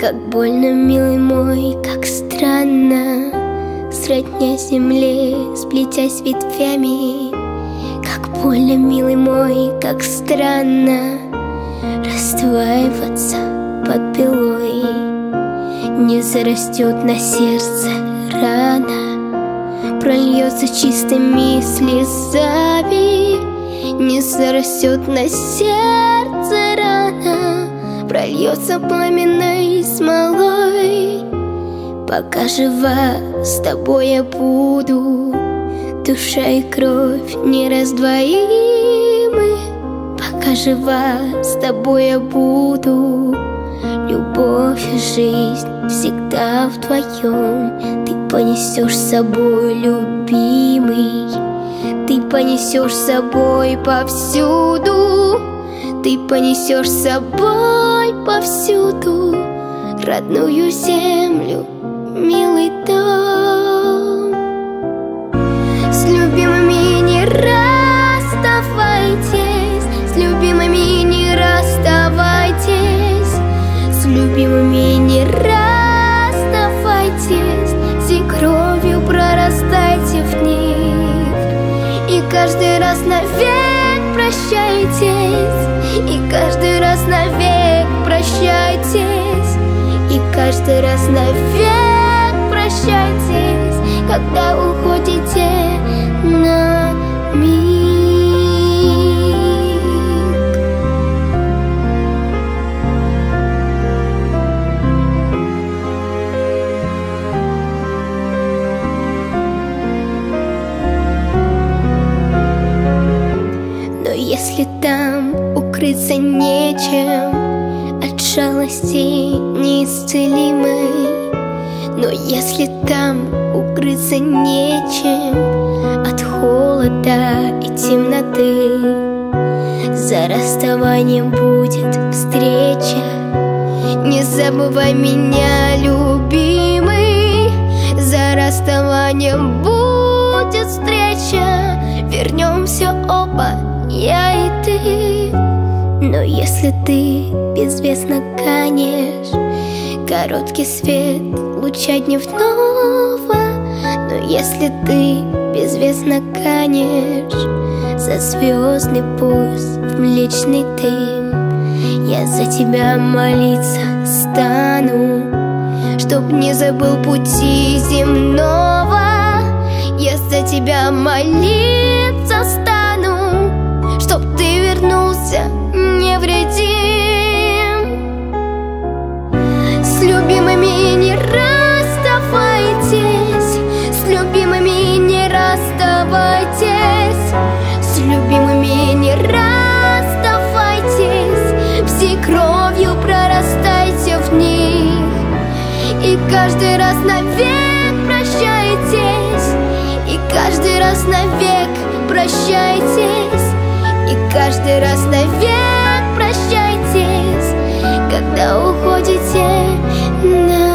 Как больно, милый мой, как странно, сродня земле, сплетясь ветвями. Как больно, милый мой, как странно раздваиваться под пилой. Не зарастет на сердце рана, прольется чистыми слезами. Не зарастет на сердце рана, прольется пламенной смолой. Пока жива, с тобой я буду, душа и кровь нераздвоимы. Пока жива, с тобой я буду, любовь и жизнь всегда вдвоем. Ты понесешь с собой, любимый, ты понесешь с собой повсюду. Ты понесешь с собой повсюду родную землю, милый дом. С любимыми не расставайтесь, с любимыми не расставайтесь, с любимыми не расставайтесь, всей кровью прорастайте в них. И каждый раз навек прощайтесь, и каждый раз навек прощайтесь, и каждый раз навек прощайтесь, когда уходите на миг. Но если там укрыться нечем от жалости неисцелимой, но если там укрыться нечем от холода и темноты, за расставанием будет встреча. Не забывай меня, любимый, за расставанием будет встреча. Вернемся оба, я и ты. Но если ты безвестно канешь, короткий свет луча дневного, но если ты безвестно канешь за звездный пусть в млечный дым, я за тебя молиться стану, чтоб не забыл пути земного. Я за тебя молиться стану, чтоб ты вернулся невредим. С любимыми не расставайтесь, с любимыми не расставайтесь, с любимыми не расставайтесь, всей кровью прорастайте в них. И каждый раз навек прощайтесь, и каждый раз навек прощайтесь, и каждый раз навек прощайтесь, когда уходите на